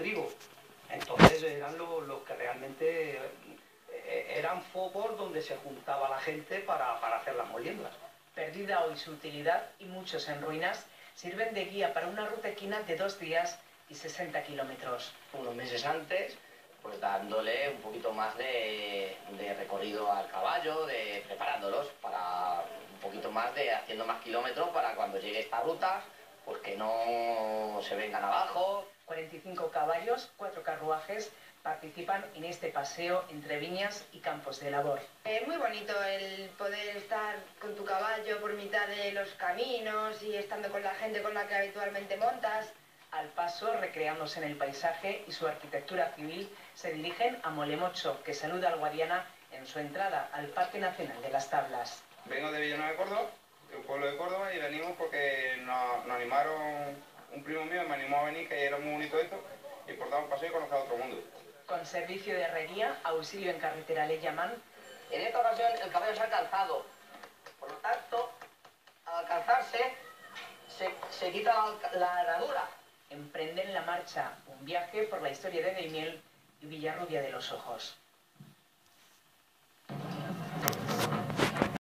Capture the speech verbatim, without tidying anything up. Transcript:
trigo. Entonces eran los, los que realmente eh, eran focos donde se juntaba la gente para, para hacer las moliendas. Perdida hoy su utilidad y muchos en ruinas, sirven de guía para una ruta equina de dos días y sesenta kilómetros. Unos meses antes, pues dándole un poquito más de, de recorrido al caballo, de preparándolos para un poquito más de haciendo más kilómetros para cuando llegue esta ruta, pues que no se vengan abajo. cuarenta y cinco caballos, cuatro carruajes, participan en este paseo entre viñas y campos de labor. Es muy bonito el poder estar con tu caballo por mitad de los caminos y estando con la gente con la que habitualmente montas. Al paso, recreándose en el paisaje y su arquitectura civil, se dirigen a Molemocho, que saluda al Guadiana en su entrada al Parque Nacional de las Tablas. Vengo de Villanueva de Córdoba, de un pueblo de Córdoba, y venimos porque nos, nos animaron, un primo mío me animó a venir, que era muy bonito esto, y por dar un paseo y conocer otro mundo. Con servicio de herrería, auxilio en carretera le llaman. En esta ocasión el caballo se ha calzado, por lo tanto, al calzarse se, se quita la, la herradura. Emprenden la marcha, un viaje por la historia de Daimiel y Villarrubia de los Ojos.